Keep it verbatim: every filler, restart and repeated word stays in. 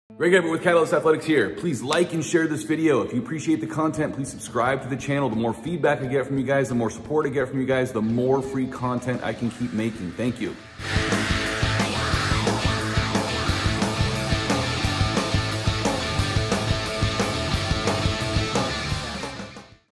Greg Everett with Catalyst Athletics here. Please like and share this video. If you appreciate the content, please subscribe to the channel. The more feedback I get from you guys, the more support I get from you guys, the more free content I can keep making. Thank you.